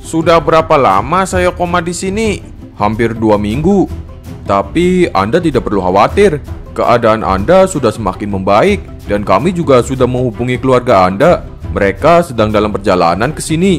Sudah berapa lama saya koma di sini? Hampir 2 minggu. Tapi Anda tidak perlu khawatir. Keadaan Anda sudah semakin membaik dan kami juga sudah menghubungi keluarga Anda. Mereka sedang dalam perjalanan ke sini.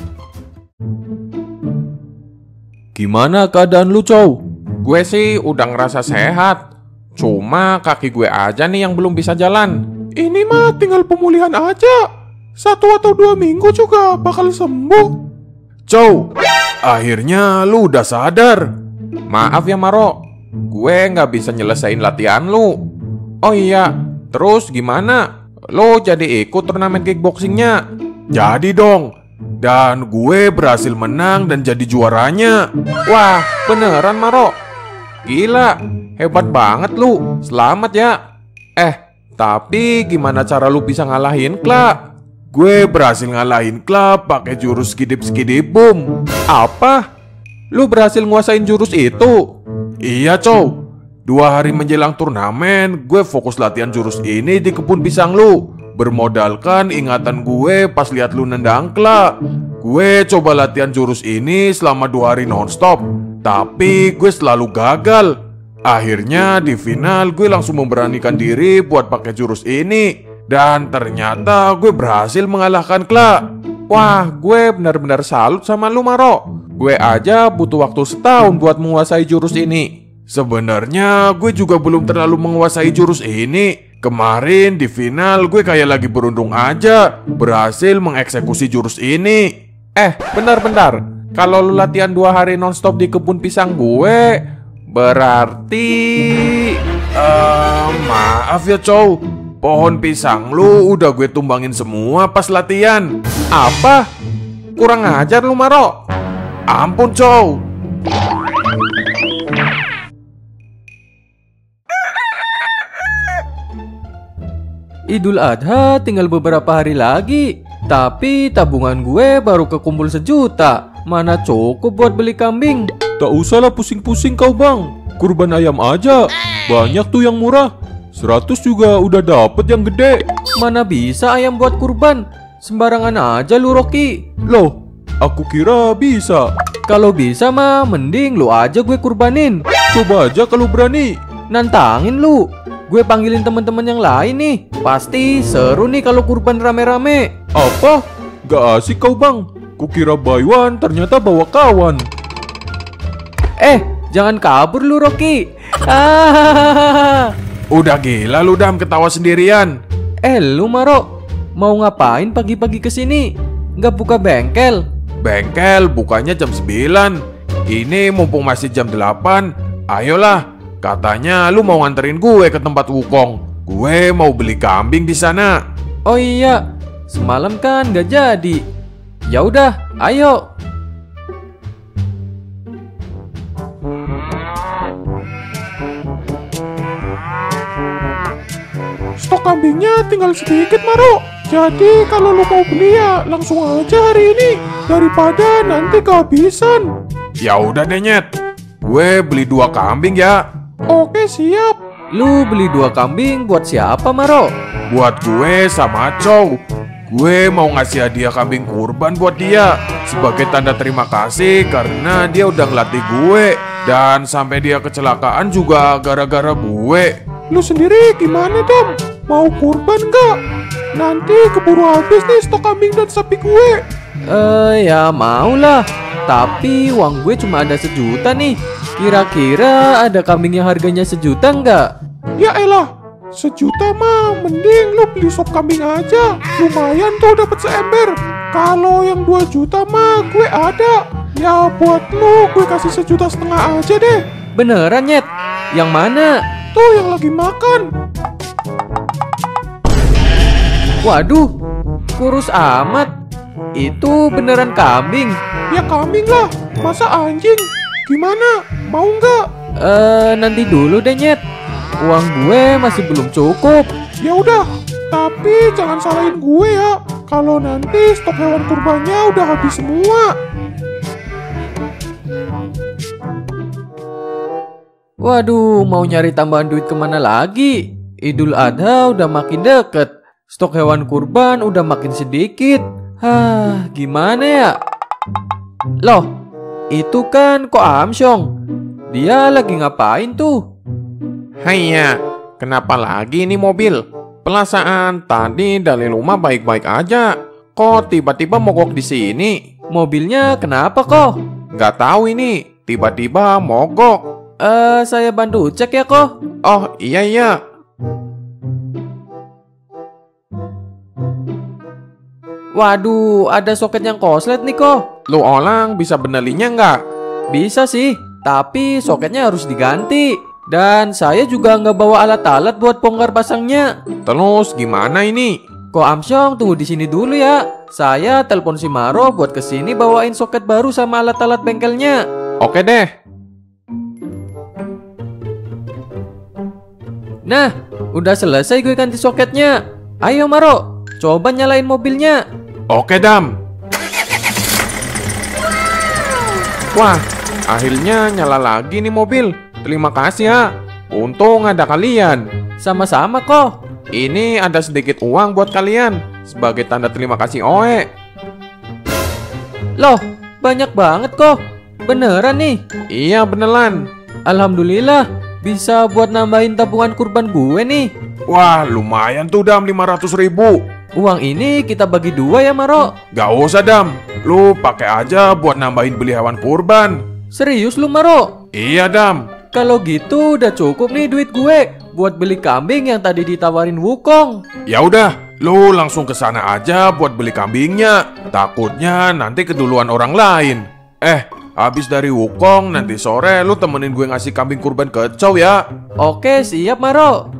Gimana keadaan lu, Cow? Gue sih udah ngerasa sehat. Cuma kaki gue aja nih yang belum bisa jalan. Ini mah tinggal pemulihan aja. 1 atau 2 minggu juga bakal sembuh. Cow, akhirnya lu udah sadar. Maaf ya Maro, gue nggak bisa nyelesain latihan lu. Oh iya, terus gimana? Lo jadi ikut turnamen kickboxingnya? Jadi dong. Dan gue berhasil menang dan jadi juaranya. Wah, beneran Maro? Gila, hebat banget lu. Selamat ya. Tapi gimana cara lu bisa ngalahin Kla? Gue berhasil ngalahin Kla pakai jurus skidip-skidip boom. Apa? Lu berhasil nguasain jurus itu? Iya, Cow. 2 hari menjelang turnamen, gue fokus latihan jurus ini di kebun pisang lu. Bermodalkan ingatan gue pas lihat lu nendang Kla. Gue coba latihan jurus ini selama 2 hari nonstop, tapi gue selalu gagal. Akhirnya di final gue langsung memberanikan diri buat pakai jurus ini. Dan ternyata gue berhasil mengalahkan Kla. Wah, gue benar-benar salut sama lu Maro. Gue aja butuh waktu setahun buat menguasai jurus ini. Sebenarnya gue juga belum terlalu menguasai jurus ini. Kemarin di final gue kayak lagi beruntung aja berhasil mengeksekusi jurus ini. Bentar. Kalau lu latihan 2 hari nonstop di kebun pisang gue, berarti maaf ya Cow, pohon pisang lu udah gue tumbangin semua pas latihan. Apa? Kurang ajar lu Maro. Ampun Cow. Idul Adha tinggal beberapa hari lagi. Tapi tabungan gue baru kekumpul 1 juta. Mana cukup buat beli kambing? Tak usahlah pusing-pusing kau bang. Kurban ayam aja. Banyak tuh yang murah. 100 juga udah dapet yang gede. Mana bisa ayam buat kurban? Sembarangan aja lu Rocky. Loh, aku kira bisa. Kalau bisa mah mending lu aja gue kurbanin. Coba aja kalau berani. Nantangin lu. Gue panggilin teman-teman yang lain nih. Pasti seru nih kalau kurban rame-rame. Apa? Gak asik kau bang. Kukira buy one, ternyata bawa kawan. Jangan kabur lu Rocky. Udah gila lu Dam ketawa sendirian. Lu Maro, mau ngapain pagi-pagi kesini? Nggak buka bengkel? Bengkel bukanya jam 9. Ini mumpung masih jam 8. Ayolah, katanya lu mau nganterin gue ke tempat Wukong. Gue mau beli kambing di sana. Oh iya, semalam kan nggak jadi. Ya udah, ayo. Stok kambingnya tinggal sedikit Maro. Jadi kalau lu mau beli ya langsung aja hari ini, daripada nanti kehabisan. Ya udah deh Nyet, gue beli 2 kambing ya. Oke siap. Lu beli 2 kambing buat siapa Maro? Buat gue sama Cow. Gue mau ngasih hadiah kambing kurban buat dia sebagai tanda terima kasih karena dia udah ngelatih gue. Dan sampai dia kecelakaan juga gara-gara gue. Lu sendiri gimana Dam? Mau kurban gak? Nanti keburu habis nih stok kambing dan sapi gue. Ya mau lah. Tapi uang gue cuma ada 1 juta nih. Kira-kira ada kambing yang harganya 1 juta nggak? Ya elah, 1 juta mah mending lu beli sop kambing aja. Lumayan tuh dapat seember. Kalau yang 2 juta mah gue ada. Ya buat lu gue kasih 1,5 juta aja deh. Beneran Nyet? Yang mana? Tuh yang lagi makan. Waduh, kurus amat. Itu beneran kambing? Ya kambing lah, masa anjing? Gimana? Mau nggak? Nanti dulu deh Nyet. Uang gue masih belum cukup. Ya udah, tapi jangan salahin gue ya. Kalau nanti stok hewan kurbannya udah habis semua. Waduh, mau nyari tambahan duit kemana lagi? Idul Adha udah makin deket. Stok hewan kurban udah makin sedikit. Gimana ya? Loh, itu kan Ko Amsyong. Dia lagi ngapain tuh? Haiya, kenapa lagi ini mobil? Perasaan tadi dari rumah baik-baik aja. Kok tiba-tiba mogok di sini? Mobilnya kenapa kok? Nggak tahu ini, tiba-tiba mogok. Saya bantu cek ya kok. Oh, iya. Waduh, ada soket yang koslet nih kok. Lu orang bisa benerinnya nggak? Bisa sih, tapi soketnya harus diganti. Dan saya juga nggak bawa alat-alat buat bongkar pasangnya. Terus gimana ini? Ko Amsyong tunggu di sini dulu ya. Saya telepon si Maro buat kesini bawain soket baru sama alat-alat bengkelnya. Oke deh. Nah, udah selesai gue ganti soketnya. Ayo Maro, coba nyalain mobilnya. Oke, Dam. Wah, akhirnya nyala lagi nih mobil. Terima kasih ya. Untung ada kalian. Sama-sama kok. Ini ada sedikit uang buat kalian sebagai tanda terima kasih Oe. Loh, banyak banget kok. Beneran nih? Iya beneran. Alhamdulillah, bisa buat nambahin tabungan kurban gue nih. Wah, lumayan tuh Dam, 500.000. Uang ini kita bagi dua ya Maro. Gak usah Dam, lu pakai aja buat nambahin beli hewan kurban. Serius lu Maro? Iya Dam. Kalau gitu udah cukup nih duit gue buat beli kambing yang tadi ditawarin Wukong. Ya udah, lu langsung ke sana aja buat beli kambingnya. Takutnya nanti keduluan orang lain. Habis dari Wukong, nanti sore lu temenin gue ngasih kambing kurban ke Chow ya. Oke, siap Maro.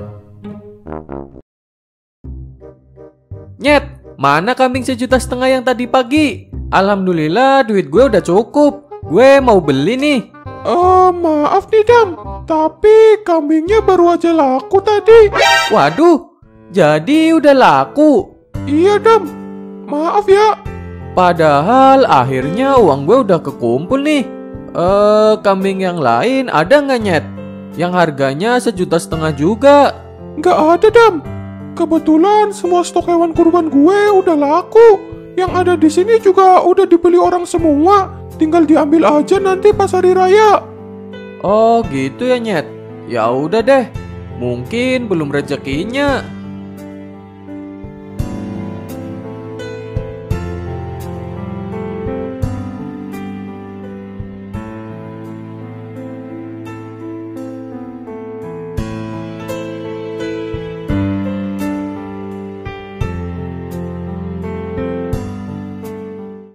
Nyet, mana kambing 1,5 juta yang tadi pagi? Alhamdulillah duit gue udah cukup. Gue mau beli nih. Maaf nih Dam, tapi kambingnya baru aja laku tadi. Waduh, jadi udah laku. Iya Dam, maaf ya. Padahal akhirnya uang gue udah kekumpul nih. Kambing yang lain ada nggak Nyet? Yang harganya 1,5 juta juga. Nggak ada Dam. Kebetulan semua stok hewan kurban gue udah laku. Yang ada di sini juga udah dibeli orang semua. Tinggal diambil aja nanti pas hari raya. Oh gitu ya Nyet. Ya udah deh. Mungkin belum rezekinya.